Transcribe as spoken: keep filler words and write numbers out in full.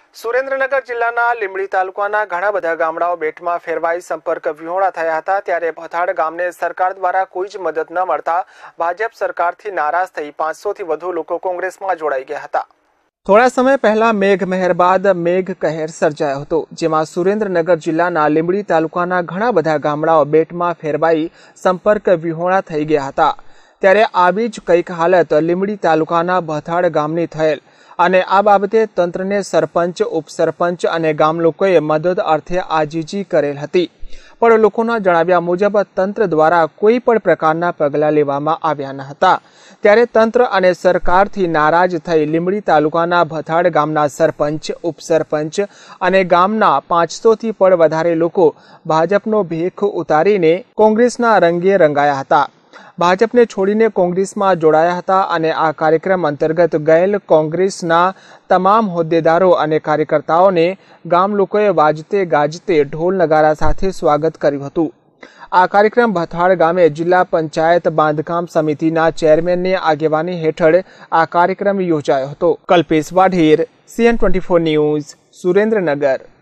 સુરેન્દ્રનગર જિલ્લાના લીંબડી તાલુકાના ઘણા બધા ગામડાઓ બેટમાં ફેરવાઈ સંપર્ક વિહોણા થયા હતા। ત્યારે ભથાડ ગામને સરકાર દ્વારા કોઈ જ મદદ ન મળતા ભાજપ સરકારથી નારાજ થઈ પાંચસો થી વધુ લોકો કોંગ્રેસમાં જોડાઈ ગયા હતા। થોડા સમય પહેલા મેઘ મહેર બાદ મેઘ કહેર સર્જાયો હતો, જેમાં સુરેન્દ્રનગર જિલ્લાના લીંબડી તાલુકાના ઘણા બધા ગામડાઓ બેટમાં ફેરવાઈ સંપર્ક વિહોણા થઈ ગયા હતા। ત્યારે આવી જ કંઈક હાલત લીંબડી તાલુકાના ભથાડ ગામની થયેલ અને આ બાબતે તંત્રને સરપંચ, ઉપસરપંચ અને ગામ લોકોએ મદદ અર્થે આજીજી કરેલ હતી, પણ લોકોના જણાવ્યા મુજબ તંત્ર દ્વારા કોઈ પણ પ્રકારના પગલાં લેવામાં આવ્યા ન હતા। ત્યારે તંત્ર અને સરકારથી નારાજ થઈ લીંબડી તાલુકાના ભથાડ ગામના સરપંચ, ઉપસરપંચ અને ગામના પાંચસો થી પણ વધારે લોકો ભાજપનો ભેખ ઉતારીને કોંગ્રેસના રંગે રંગાયા હતા। ભાજપને છોડીને કોંગ્રેસમાં જોડાયા હતા અને આ કાર્યક્રમ અંતર્ગત ગયેલ કોંગ્રેસના તમામ હોદ્દેદારો અને કાર્યકર્તાઓને ગામ લોકોએ વાજતે ગાજતે ઢોલ નગારા સાથે સ્વાગત કર્યું હતું। આ કાર્યક્રમ ભથાડ ગામે જિલ્લા પંચાયત બાંધકામ સમિતિના ચેરમેનની આગેવાની હેઠળ આ કાર્યક્રમ યોજાયો હતો। Kalpesh Vadher, CN twenty four news, Surendranagar.